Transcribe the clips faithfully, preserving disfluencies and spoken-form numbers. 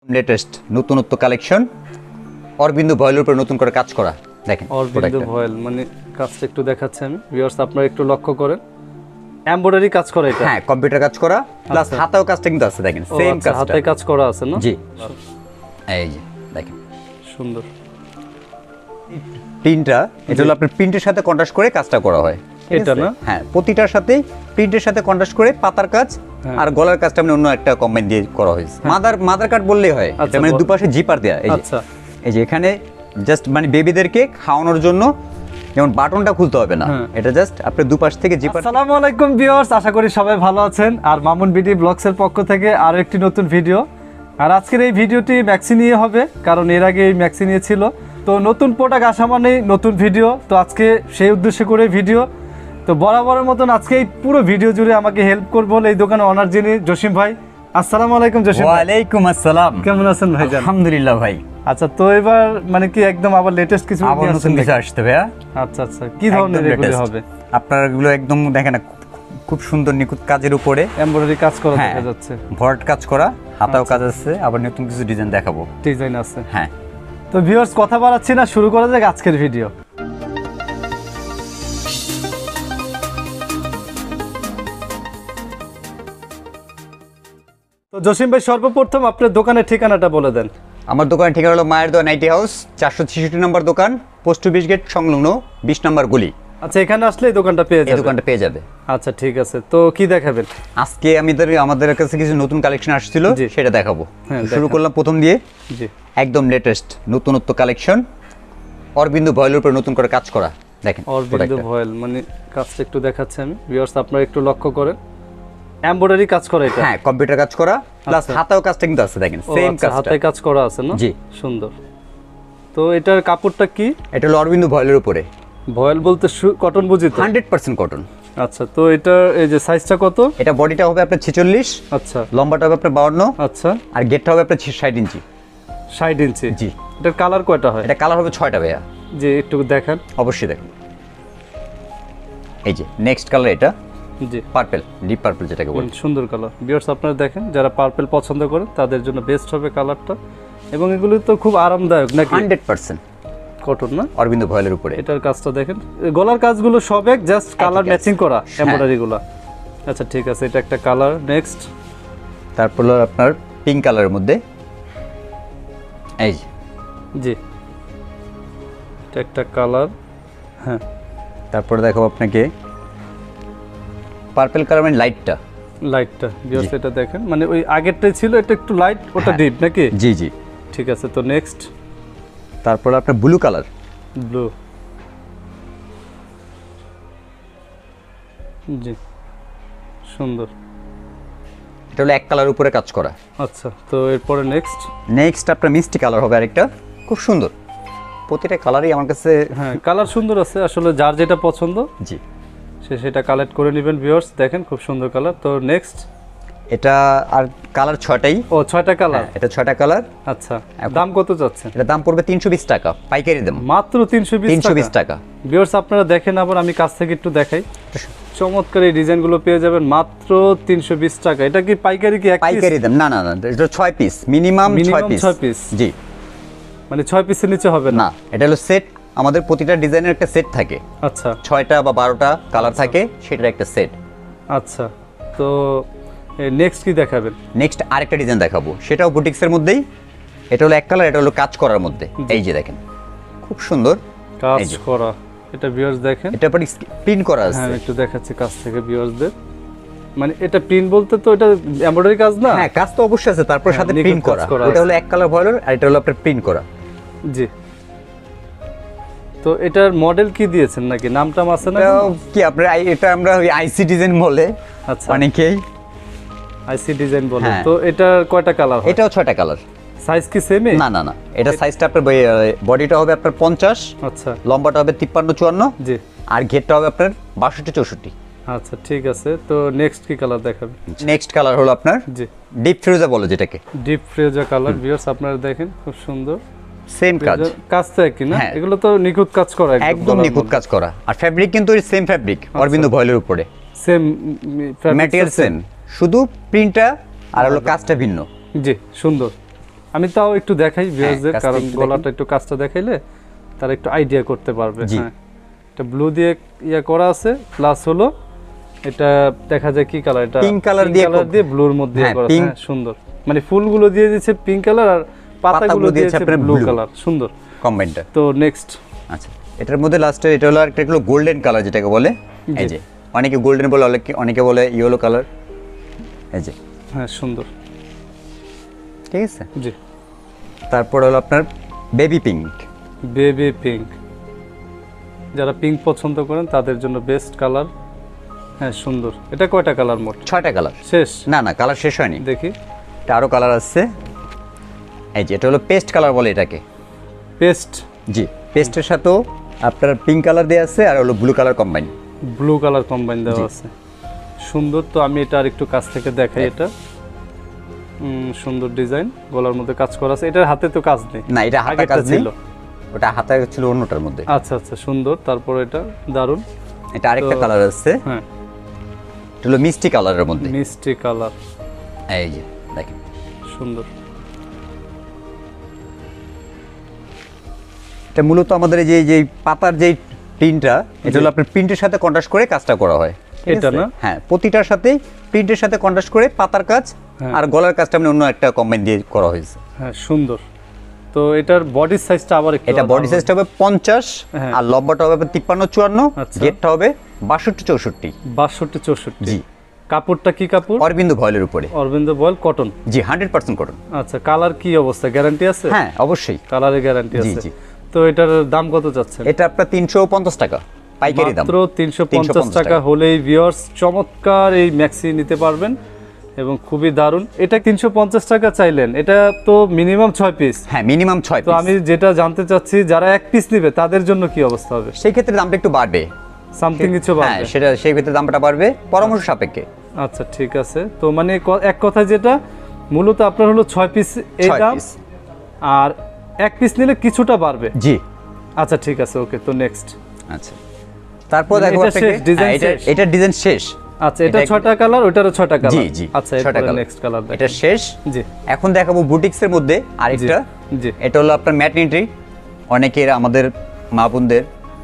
Latest নতুনত্ব collection Arabindu ভয়েলের উপর নতুন করে কাজ করা দেখেন অরবিন্দু ভয়েল মানে কাজটা একটু দেখাচ্ছি আমি ভিউয়ার্স আপনারা একটু লক্ষ্য করেন এমব্রয়ডারি কাজ করা এটা হ্যাঁ কম্পিউটার কাজ করা প্লাস হাতেও কাজটা কিন্তু আছে দেখেন সেম কাজ হাতে কাজ করা আছে না জি এই যে দেখেন সুন্দর প্রিন্টটা এটা হলো আপনার প্রিন্টের সাথে কন্ট্রাস্ট করে কাজটা করা হয় এটা না হ্যাঁ প্রতিটার সাথে প্রিন্টের সাথে কন্ট্রাস্ট করে পাতার কাজ আর গলার কাজটা মানে অন্য একটা কম্বাইন দিয়ে করা হয়েছে মাদার মাদার কাট বললেই হয় এটা মানে দুপাশে জিপার দেয়া এই যে আচ্ছা এই যে এখানে জাস্ট মানে বেবিদেরকে খাওয়ানোর জন্য যেমন বাটনটা খুলতে হবে না এটা জাস্ট আপনি দুপাশ থেকে জিপার। আসসালামু আলাইকুম ভিউয়ার্স, আশা করি সবাই ভালো আছেন। আর মামুন বিডি ব্লগসের পক্ষ থেকে আরো একটি নতুন ভিডিও। আর আজকের এই ভিডিওটি ম্যাক্সি নিয়ে হবে, কারণ এর আগে এই ম্যাক্সি নিয়ে ছিল। তো নতুন প্রোডাক্ট আসা মানেই নতুন ভিডিও, তো আজকে সেই উদ্দেশ্যে করে ভিডিও। তো বরাবরের মতন আজকে এই পুরো ভিডিও জুড়ে আমাকে হেল্প করবো এই দোকানের অনার যিনি জসিম ভাই। আসসালামু আলাইকুম জসিম ভাই। ওয়ালাইকুম আসসালাম, কেমন আছেন ভাই? আলহামদুলিল্লাহ ভাই। আচ্ছা, তো এবার মানে কি একদম আবার লেটেস্ট কিছু আবার নতুন কিছু আসতে ভাইয়া? আচ্ছা আচ্ছা, কি ধরনের এগুলো হবে? আপনার এগুলো একদম দেখেন না খুব সুন্দর নিখুঁত কাজের উপরে এমব্রয়ডারি কাজ করা দেখা যাচ্ছে, ভরাট কাজ করা, হাতাও কাজ আছে, আবার নতুন কিছু ডিজাইন দেখাবো। ডিজাইন আছে হ্যাঁ। তো ভিউয়ার্স কথা বাড়াচ্ছি না, শুরু করা যাক আজকের ভিডিও। তো জসিম ভাই, সর্বপ্রথম আপনার দোকানের ঠিকানাটা বলে দেন। আমার দোকানের ঠিকানা হলো মায়ের দোয়া নাইটি হাউস, চারশো ছেষট্টি নম্বর দোকান, পোস্ট অফিস গেট সংলগ্ন বিশ নম্বর গলি। আচ্ছা, এখানে আসলে এই দোকানটা পেয়ে যাবে? দোকানটা পেয়ে যাবে। আচ্ছা ঠিক আছে, তো কি দেখাবেন আজকে? আমাদের আমাদের কাছে কিছু নতুন কালেকশন আসছিল, সেটা দেখাবো। শুরু করলাম প্রথম দিয়ে, জি একদম লেটেস্ট নতুনত্ব কালেকশন অরবিন্দু ভয়েলের উপর নতুন করে কাজ করা দেখেন। অরবিন্দু ভয়েল মানে কাজটা একটু দেখাচ্ছি আমি ভিউয়ার্স, আপনারা একটু লক্ষ্য করেন এমব্রয়ডারি কাজ করা এটা। হ্যাঁ কম্পিউটার কাজ করা প্লাস হাতেও কাজটা কিন্তু আছে দেখেন সেম কাজ, হাতে কাজ করা আছে না? জি সুন্দর। তো এটার কাপড়টা কি? এটা হলো অরবিন্দু ভয়েলের উপরে। ভয়েল বলতে কটন বুঝি তো? Hundred percent cotton. আচ্ছা, তো এটা এই যে সাইজটা কত? এটা বডিটা হবে আপনার ছেচল্লিশ, আচ্ছা লম্বাটা হবে আপনার বাউন্ন, আচ্ছা, আর গেটটা হবে আপনার ষাট ইঞ্চি। ষাট ইঞ্চি জি। এটার কালার কয়টা হয়? এটা কালার হবে ছয়টা ভাইয়া। জি একটু দেখান। অবশ্যই দেখুন, এই যে নেক্সট কালার এটা জি পার্পল, ডিপ পার্পল যেটাকে বলে, সুন্দর কালার। ভিউয়ার্স আপনারা দেখেন, যারা পার্পল পছন্দ করেন তাদের জন্য বেস্ট হবে কালারটা। এবং এগুলো তো খুব আরামদায়ক নাকি? হান্ড্রেড পার্সেন্ট কটন না? অরবিন্দু ভয়েলের উপরে। এটার কাজটা দেখেন, গলার কাজগুলো সব এক, জাস্ট কালার ম্যাচিং করা এমব্রয়ডারি গুলো। আচ্ছা ঠিক আছে, এটা একটা কালার। নেক্সট তারপর হলো আপনার পিঙ্ক কালারের মধ্যে, এই যে জি এটা একটা কালার। হ্যাঁ, তারপর দেখো আপনাকে পার্পল কালার মানে লাইটটা, লাইটটা ভিউয়ার্স এটা দেখেন, মানে ওই আগেরটাই ছিল, এটা একটু লাইট, ওটা ডিপ নাকি? জি জি ঠিক আছে। তো নেক্সট তারপর আপনার ব্লু কালার, ব্লু। জি সুন্দর। এটা হলো এক কালার উপরে কাজ করা। আচ্ছা, তো এরপরে নেক্সট নেক্সট আপনার মিষ্টি কালার হবে আরেকটা, খুব সুন্দর। প্রতিটা কালারই আমার কাছে, হ্যাঁ কালার সুন্দর আছে, আসলে যার যেটা পছন্দ জি সে সেটা কালেক্ট করে নেবেন। ভিউয়ার্স দেখেন খুব সুন্দর কালার। তো নেক্সট এটা আর কালার ছয়টাই। ও ছয়টা কালার? এটা ছয়টা কালার। আচ্ছা, দাম কত যাচ্ছে? এটা দাম পড়বে তিনশো বিশ টাকা পাইকারি দাম, মাত্র তিনশো বিশ তিনশো বিশ টাকা। ভিউয়ার্স আপনারা দেখেন, আবার আমি কাছ থেকে একটু দেখাই, চমৎকার এই ডিজাইনগুলো পেয়ে যাবেন মাত্র তিনশো বিশ টাকা। এটা কি পাইকারি? কি পাইকারি দাম? না না না, এটা ছয় পিস মিনিমাম, ছয় পিস। ছয় পিস জি, মানে ছয় পিসের নিচে হবে না? না, এটা হলো সেট। আমাদের প্রতিটা ডিজাইনের একটা সেট থাকে। আচ্ছা, ছয়টা বা বারোটা কালার থাকে, সেটার একটা সেট। আচ্ছা, তো নেক্সট কি দেখাবেন? নেক্সট আরেকটা ডিজাইন দেখাবো, সেটাও বুটিক্সের মধ্যেই। এটা হলো এক কালার, এটা হলো কাজ করার মধ্যে। এই যে দেখেন খুব সুন্দর কাজ করা, এটা ভিউয়ার্স দেখেন, এটা পরে প্রিন্ট করা আছে। হ্যাঁ একটু দেখাচ্ছি কাছ থেকে ভিউয়ার্সদের। মানে এটা প্রিন্ট বলতে তো এটা এমব্রয়ডারি কাজ না? হ্যাঁ কাজ তো অবশ্যই আছে, তারপর সাথে প্রিন্ট করা। এটা হলো এক কালার ভয়েলের, আর এটা হলো আপনার প্রিন্ট করা। জি। তো এটার মডেল কি দিয়েছেন নাকি নামটা আছে না? কি আপনার এটা আমরা ওই আইসি ডিজাইন বলে। আচ্ছা, অনেকেই আইসি ডিজাইন বলে। তো এটা কয়টা কালার হয়? এটাও ছয়টা কালার। সাইজ কি সেমই? না না না, এটা সাইজটা আপনার বডিটা হবে আপনার পঞ্চাশ, আচ্ছা, লম্বাটা হবে তিপ্পান্ন চুয়ান্ন, জি, আর ঘেরটা হবে আপনার বাষট্টি চৌষট্টি। আচ্ছা ঠিক আছে। তো নেক্সট কি কালার দেখাবেন? নেক্সট কালার হলো আপনার জি ডিপ ফিরোজা বলে যেটাকে, ডিপ ফিরোজা কালার। ভিউয়ার্স আপনারা দেখেন খুব সুন্দর সেম কাজ। কাজ তো একই না? এগুলো তো নিখুঁত কাজ করা, একদম নিখুঁত কাজ করা। আর ফ্যাব্রিক কিন্তু সেম ফ্যাব্রিক, অরবিন্দু ভয়েলের উপরে সেম ম্যাটেরিয়াল সেম, শুধু প্রিন্টটা আর হলো কাজটা ভিন্ন। জি সুন্দর। আমি তাও একটু দেখাই ভিউয়ারদের, কাছ থেকে কারণ একটু গলাটা একটু কাজটা দেখাইলে তারা একটু আইডিয়া করতে পারবে। জি। হ্যাঁ, এটা ব্লু দিয়ে ইয়া করা আছে, প্লাস হলো এটা দেখা যায় কি কালার, এটা Pink color দিয়ে কালার দিয়ে ব্লুর মধ্যে ইয়া হ্যাঁ, করা আছে। pink- হ্যাঁ, সুন্দর, মানে ফুলগুলো দিয়ে দিয়েছে পিঙ্ক কালার আর পাতাগুলো পাতাগুলো দিয়েছে দিয়েছে আপনার ব্লু blue। কালার, সুন্দর। কম্বাইনটা। তো নেক্সট, আচ্ছা, এটার মধ্যে লাস্টে এটা হলো একটা হলো গোল্ডেন কালার যেটাকে বলে, এই যে অনেকে গোল্ডেন বলে, অনেকে অনেকে বলে ইয়েলো কালার, এই যে। হ্যাঁ সুন্দর, ঠিক আছে। জি। তারপর হলো আপনার বেবি পিঙ্ক। বেবি পিঙ্ক, যারা পিঙ্ক পছন্দ করেন তাদের জন্য বেস্ট কালার। হ্যাঁ সুন্দর। এটা কয়টা কালার মোট? ছয়টা কালার। শেষ? না না, কালার শেষ হয়নি, দেখি। এটা আরও কালার আসছে, এই যে এটা হলো পেস্ট কালার বলে এটাকে। পেস্ট? জি, পেস্টের সাথেও আপনার পিঙ্ক কালার দেওয়া আছে আর হলো blue colour combine. Blue colour combine দেওয়া আছে, সুন্দর। তো আমি এটা আর একটু কাছ থেকে দেখাই। এটা উম, সুন্দর ডিজাইন, গলার মধ্যে কাজ করা আছে। এটার হাতে তো কাজ নেই। না, এটা হাতে আগেরটা কাজ নেই, ছিল। ওটা হাতে ছিল অন্যটার মধ্যে। আচ্ছা আচ্ছা, সুন্দর। তারপর এটা দারুন। এটা আরেকটা তো- কালার আছে, হ্যাঁ, এটা হলো মিষ্টি কালারের মধ্যে, মিষ্টি কালার, এই যে দেখেন সুন্দর। এটা মূলত আমাদের এই যে যে পাতার যে প্রিন্টটা, এটা হলো আপনার প্রিন্টের সাথে কন্ট্রাস্ট করে কাজটা করা হয়, ঠিক এটা আছে? না? হ্যাঁ, প্রতিটার সাথেই প্রিন্টের সাথে কন্ট্রাস্ট করে পাতার কাজ হ্যাঁ। আর গলার কাজটা মানে অন্য একটা কম্বাইন দিয়ে করা হয়েছে। হ্যাঁ সুন্দর। তো এটার বডি সাইজটা আবার একটু এটা আলাদা বডি হবে। সাইজটা হবে পঞ্চাশ, হ্যাঁ। আর লম্বাটা হবে তিপ্পান্ন চুয়ান্ন, আচ্ছা। গেটটা হবে বাষট্টি চৌষট্টি। বাষট্টি চৌষট্টি। জি। কাপড়টা কি কাপড়? অরবিন্দ ভয়েলের উপরে। Arvind voile cotton. জি, হান্ড্রেড পার্সেন্ট কটন। আচ্ছা, কালার কি অবস্থা, গ্যারান্টি আছে? হ্যাঁ অবশ্যই। কালারে গ্যারান্টি জি, আছে। জি। তো এটার দাম কত চাচ্ছেন? এটা আপনার তিনশো পঞ্চাশ টাকা পাইকারি দাম। মাত্র তিনশো পঞ্চাশ তিনশো পঞ্চাশ টাকা হলেই ভিউয়ার্স চমৎকার এই ম্যাক্সি নিতে পারবেন এবং খুবই দারুণ। এটা তিনশো পঞ্চাশ টাকা চাইলেন, এটা তো মিনিমাম ছয় পিস। হ্যাঁ, মিনিমাম ছয় তো পিস। আমি যেটা জানতে চাচ্ছি, যারা এক পিস নেবে তাদের জন্য কি অবস্থা হবে? সেই ক্ষেত্রে দামটা একটু বাড়বে, সামথিং কিছু হ্যাঁ বাড়বে? সেটা সেই ক্ষেত্রে দামটা বাড়বে পরামর্শ সাপেক্ষে। আচ্ছা ঠিক আছে। তো মানে ক- এক কথা যেটা মূলত আপনার হলো ছয় পিস এই ছয় দাম, পিস। আর এক পিস নিলে কিছুটা বাড়বে। জি। আচ্ছা ঠিক আছে, ওকে। তো নেক্সট। আচ্ছা, তারপর মানে দেখো এটা আপনাকে শেষ, design হ্যাঁ, এটা শেষ? এটা ডিজাইন শেষ। আচ্ছা, এটা এটা- ছয়টা কালার, ওটারও ছয়টা কালার। জি জি, আচ্ছা, ছয়টা এরপরে colour। নেক্সট কালার এটা শেষ। জি এখন দেখাবো বুটিক্সের মধ্যে আরেকটা। জি। এটা হলো আপনার ম্যাটনিটি। অনেকের আমাদের মা বোনদের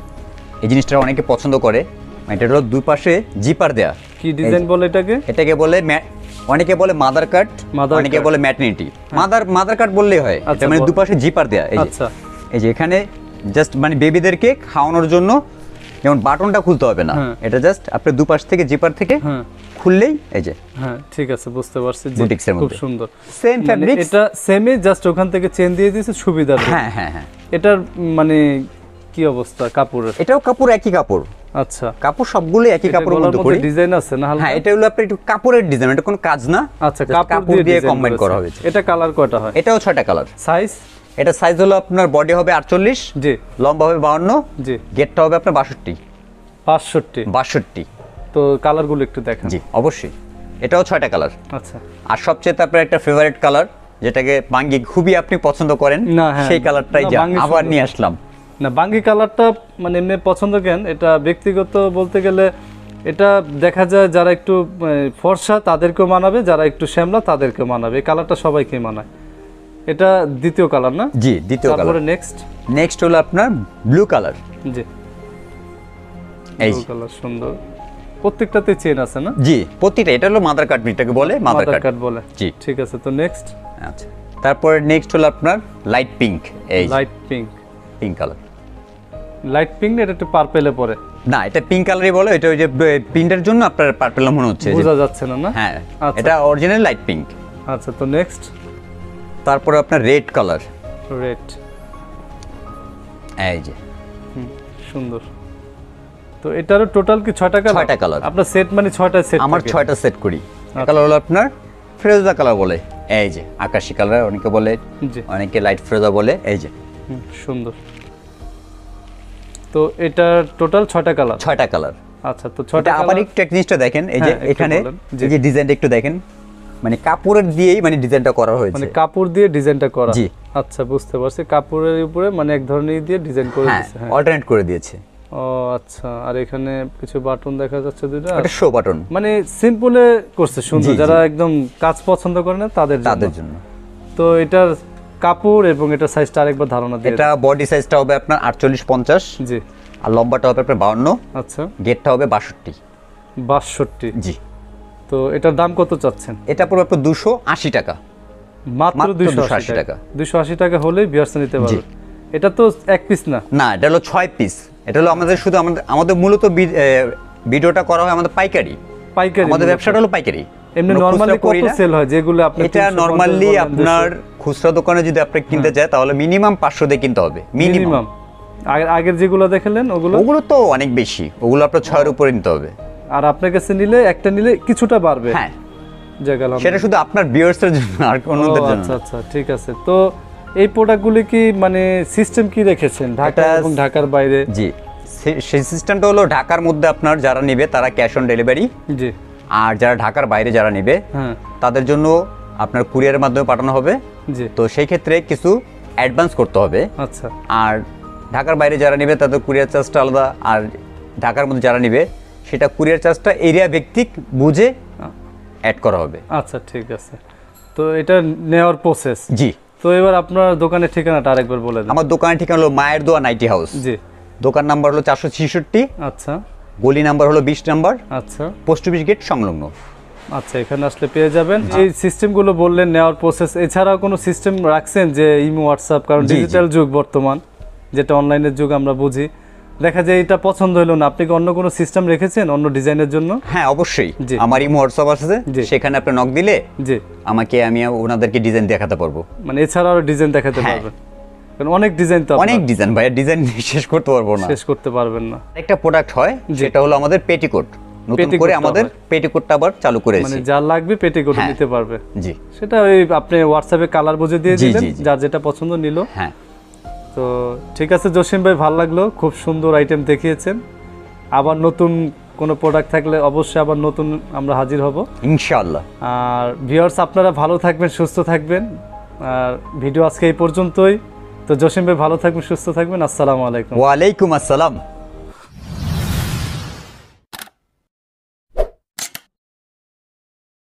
এই জিনিসটা অনেকে পছন্দ করে। এটা হলো দুই পাশে জিপার দেয়া। কি ডিজাইন বলে এটাকে? এটাকে বলে ম্যা- অনেকে বলে মাদার কাট, Mother অনেকে cut। বলে ম্যাটনিটি। মাদার মাদার কাট বললেই হয়। আচ্ছা, এটা মানে বল। দুপাশে জিপার দেয়া, এই যে আচ্ছা এই যে এখানে জাস্ট মানে বেবিদেরকে খাওয়ানোর জন্য, যেমন বাটনটা খুলতে হবে না, হ্যাঁ। এটা জাস্ট আপনি দুপাশ থেকে জিপার থেকে হ্যাঁ খুললেই এই যে হ্যাঁ, ঠিক আছে, বুঝতে পারছি। জি, Boutique এর খুব মধ্যে। সুন্দর। সেম মানে ফ্যাব্রিক্স। এটা সেমই, জাস্ট ওখান থেকে চেন দিয়ে দিয়েছে সুবিধার জন্য। হ্যাঁ হ্যাঁ হ্যাঁ, এটার মানে কি অবস্থা কাপড়ের? এটাও কাপড় একই কাপড়। আচ্ছা, কাপড় সবগুলো একই কাপড়ের মধ্যে করি। ডিজাইন আছে না হালকা? হ্যাঁ, এটা হলো আপনার একটু কাপড়ের ডিজাইন, এটা কোনো কাজ না। আচ্ছা, Just কাপড় দিয়ে কম্বাইন করা হয়েছে। এটা কালার কয়টা হয়? এটাও ছয়টা কালার। সাইজ? এটা সাইজ হলো আপনার বডি হবে আটচল্লিশ, জি লম্বা হবে বাউন্ন, জি। গেটটা হবে আপনার বাষট্টি। পাঁচষট্টি। বাষট্টি। তো কালারগুলো একটু দেখান। জি অবশ্যই, এটাও ছয়টা কালার। আচ্ছা, আর সবচেয়ে আপনার একটা ফেভারিট কালার, যেটাকে বাঙ্গি খুবই আপনি পছন্দ করেন, না, হ্যাঁ। সেই কালারটাই না, যা বাঙ্গি আবার সুন্দর। নিয়ে আসলাম। না, বাঙ্গি কালারটা মানে এমনি পছন্দ কেন, এটা ব্যক্তিগত বলতে গেলে এটা দেখা যায় যারা একটু আহ, ফর্সা তাদেরকেও মানাবে, যারা একটু শ্যামলা তাদেরকেও মানাবে। এই কালারটা সবাইকে মানায়। এটা দ্বিতীয় কালার না? জি, দ্বিতীয় কালার। তারপরে নেক্সট। নেক্সট হলো আপনার ব্লু কালার। জি, এই ব্লু যে। কালার সুন্দর। প্রত্যেকটাতে চেন আছে না? জি, প্রতিটা। এটা হলো মাদার কাট, যেটাকে বলে মাদার মাদার কাট। কাট বলে। জি। ঠিক আছে, তো নেক্সট। আচ্ছা, তারপরে নেক্সট হলো আপনার লাইট পিঙ্ক। এই light pink. Pink colour. Light pink এটা একটু পার্পেলে পরে। না, এটা পিঙ্ক কালারই বলে। এটা ওই যে প্রিন্টের জন্য আপনার পার্পল মনে হচ্ছে যে- বোঝা যাচ্ছে না না? হ্যাঁ, আচ্ছা। এটা অরিজিনাল লাইট পিঙ্ক। আচ্ছা, তো নেক্সট। তারপরে আপনার রেড কালার। রেড। এই যে সুন্দর। তো এটারও টোটাল কি ছয়টা কালার? ছয়টা colour। আপনার সেট মানে ছয়টা সেট? আমার ছয়টা সেট করি। কালার হলো আপনার ফিরোজা কালার বলে, এই যে আকাশি কালার অনেকে বলে, জি। অনেকে লাইট ফিরোজা বলে, এই যে হুম, সুন্দর। তো এটার টোটাল ছয়টা কালার? ছয়টা কালার। আচ্ছা, তো এটা ছয়টা আবার কালার। একটু এক জিনিসটা দেখেন, এই যে হ্যাঁ, একটু এখানে বলেন। জি। এই যে ডিজাইনটা একটু দেখেন, মানে কাপড়ের দিয়েই মানে ডিজাইনটা করা হয়েছে। মানে কাপড় দিয়ে ডিজাইনটা করা? জি। আচ্ছা, বুঝতে পারছি। কাপড়ের উপরে মানে এক ধরনের দিয়ে ডিজাইন করে হ্যাঁ, দিয়েছে। হ্যাঁ। অল্টারনেট করে দিয়েছে। ও আচ্ছা, আর এখানে কিছু বাটন দেখা যাচ্ছে দুইটা। এটা শো বাটন। মানে সিম্পলে করছে, সুন্দর। জি, জি। যারা একদম কাজ পছন্দ করে না তাদের জন্য। তাদের জন্য। তো এটার কাপড় এবং এটা সাইজটা আরেকবার ধারণা দিয়ে এটা বডি সাইজটা হবে আপনার আটচল্লিশ পঞ্চাশ, জি, আর লম্বাটা হবে আপনার বাউন্ন, আচ্ছা, গেটটা হবে বাষট্টি। বাষট্টি, জি। তো এটার দাম কত চাচ্ছেন? এটা পড়বে আপনার দুশো আশি টাকা, মাত্র মাত্র দুইশো দুশো আশি আশি টাকা। দুইশো আশি টাকা হলেই ভিউয়ার্স নিতে পারবে। এটা তো এক পিস না, না এটা হলো ছয় পিস। এটা হলো আমাদের শুধু আমাদের আমাদের মূলত বি- এ, ভিডিওটা করা হয় আমাদের পাইকারি, পাইকারি আমাদের মূলত। ব্যবসাটা হলো পাইকারি। এমনি আমরা নরমালি খুচরা করি কত না। সেল হয় যেগুলো আপনি এটা নরমালি আপনার খুচরা দোকানে যদি আপনি কিনতে চায় তাহলে মিনিমাম পাঁচশো দিয়ে কিনতে হবে, মিনিমাম। মিনিমাম আগের যেগুলো দেখালেন ওগুলো ওগুলো তো অনেক বেশি, ওগুলো আপনার ছয়ের উপরে নিতে হবে। আর আপনার কাছে নিলে একটা নিলে কিছুটা বাড়বে। হ্যাঁ, জায়গা সেটা শুধু আপনার ভিউয়ার্সের জন্য আর অন্যদের জন্য আচ্ছা আচ্ছা ঠিক আছে। তো এই প্রোডাক্টগুলি কি মানে সিস্টেম কি রেখেছেন ঢাকা এটা- এবং ঢাকার বাইরে? জি, সে- সেই সিস্টেমটা হলো ঢাকার মধ্যে আপনার যারা নেবে তারা ক্যাশ অন ডেলিভারি, জি, আর যারা ঢাকার বাইরে যারা নেবে হ্যাঁ, তাদের জন্য আপনার কুরিয়ারের মাধ্যমে পাঠানো হবে। জি, তো সেই ক্ষেত্রে কিছু অ্যাডভান্স করতে হবে। আচ্ছা, আর ঢাকার বাইরে যারা নেবে তাদের কুরিয়ার চার্জটা আলাদা, আর ঢাকার মধ্যে যারা নেবে সেটা কুরিয়ার চার্জটা এরিয়া ভিত্তিক বুঝে অ্যাড করা হবে। আচ্ছা ঠিক আছে। তো এটা নেওয়ার প্রসেস। জি। তো এবার আপনার দোকানের ঠিকানাটা আরেকবার বলে দেন। আমার দোকানের ঠিকানা হলো মায়ের দোয়া নাইটি হাউস। জি, দোকান নাম্বার হলো চারশো ছিষট্টি, আচ্ছা গলি নাম্বার হলো বিশ নাম্বার, আচ্ছা পোস্ট অফিস গেট সংলগ্ন। আচ্ছা, এখানে আসলে পেয়ে যাবেন। এই সিস্টেমগুলো বললেন নেওয়ার প্রসেস, এছাড়াও কোনো সিস্টেম রাখছেন যে ইমো হোয়াটসঅ্যাপ, কারণ জি, জি। ডিজিটাল যুগ বর্তমান, যেটা অনলাইনের যুগ আমরা বুঝি, দেখা যায় এটা পছন্দ হলো না, আপনি কি অন্য কোনো সিস্টেম রেখেছেন অন্য ডিজাইনের জন্য? হ্যাঁ অবশ্যই, জি। আমার ইমো হোয়াটসঅ্যাপ আছে, জি। সেখানে আপনি নক দিলে জি, আমাকে আমি ওনাদেরকে ডিজাইন দেখাতে পারবো। মানে এছাড়াও ডিজাইন দেখাতে হ্যাঁ। পারবেন, কারণ অনেক ডিজাইন তো অনেক আপনার ডিজাইন ভাই, ডিজাইন শেষ করতে পারবো না, শেষ করতে পারবেন না। একটা প্রোডাক্ট হয় সেটা হলো আমাদের পেটিকোট, নতুন পেটিকোটটা করে আমাদের হয়। পেটিকোটটা আবার চালু মানে করেছি। যা লাগবে পেটিকোটে হ্যাঁ। নিতে পারবে। জি, সেটা ওই আপনি হোয়াটসঅ্যাপে কালার বুঝে দিয়ে জি, দিলেন, জি, জি। যার যেটা পছন্দ নিল। হ্যাঁ। তো ঠিক আছে জসিম ভাই, ভালো লাগলো, খুব সুন্দর আইটেম দেখিয়েছেন। আবার নতুন কোনো প্রোডাক্ট থাকলে অবশ্যই আবার নতুন আমরা হাজির হব ইনশাআল্লাহ। আর ভিউয়ার্স আপনারা ভালো থাকবেন, সুস্থ থাকবেন। আর ভিডিও আজকে এই পর্যন্তই। তো জসিম ভাই ভালো থাকবেন, সুস্থ থাকবেন। আসসালামু আলাইকুম। ওয়ালাইকুম আসসালাম।